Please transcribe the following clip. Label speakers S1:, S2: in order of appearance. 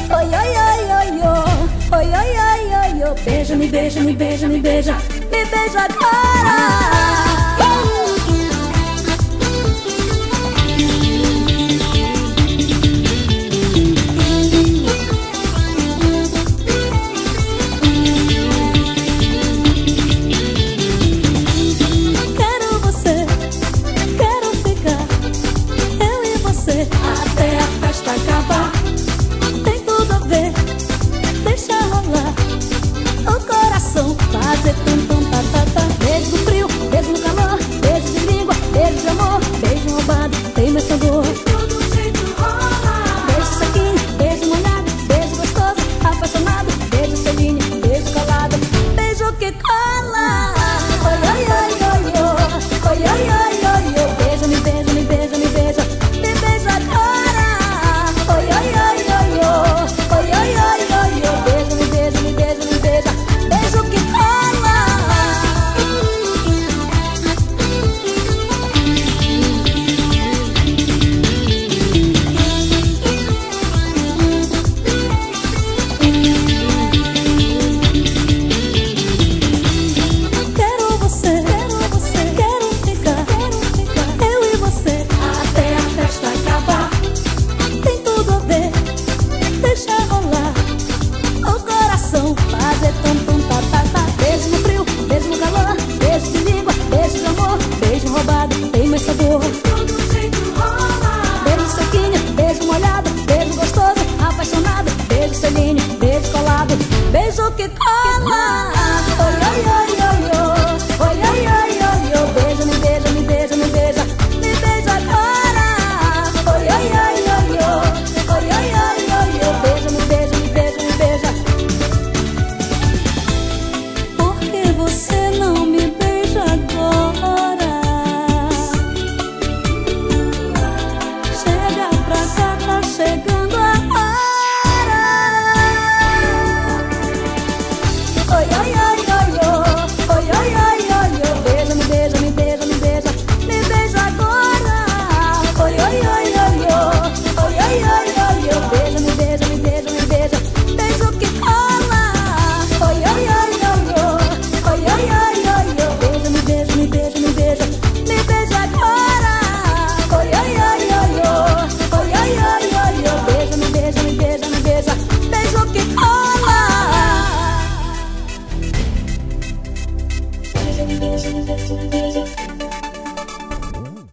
S1: Oi, oi, oi, oi, oi, oi, oi, oi, oi, oi. Beija, me beija, me beija, me beija, me beija agora. Até a festa acabar. Tem tudo a ver, deixa rolar o coração fazer tum tum tá tá tá. Beijo no frio, beijo no calor, beijo de língua, beijo de amor, beijo roubado, tem meu sabor. Todo jeito rola. Beijo sequinho, beijo molhado, beijo gostoso, apaixonado, beijo selinho, beijo colado, beijo que cola. Oi, oi, oi, oi, oi, oi, oi, oi, oi, oi. Beija, me beija, me beija, me beija, me beija agora. Oi, oi, oi, oi, oi, oi, oi, oi, oi, oi. Beija, me beija, me beija, me beija, beijo que cola. Quero você, quero ficar, eu e você até a festa acabar. Tem tudo a ver, deixa rolar o coração fazer tum tum tá tá tá. Beijo no frio, beijo no calor, beijo de língua, beijo de amor, beijo roubado, tem mais sabor. Todo jeito rola. Beijo sequinho, beijo molhado, beijo gostoso, apaixonado, beijo selinho, beijo colado, beijo que cola. Oi, oi, oi.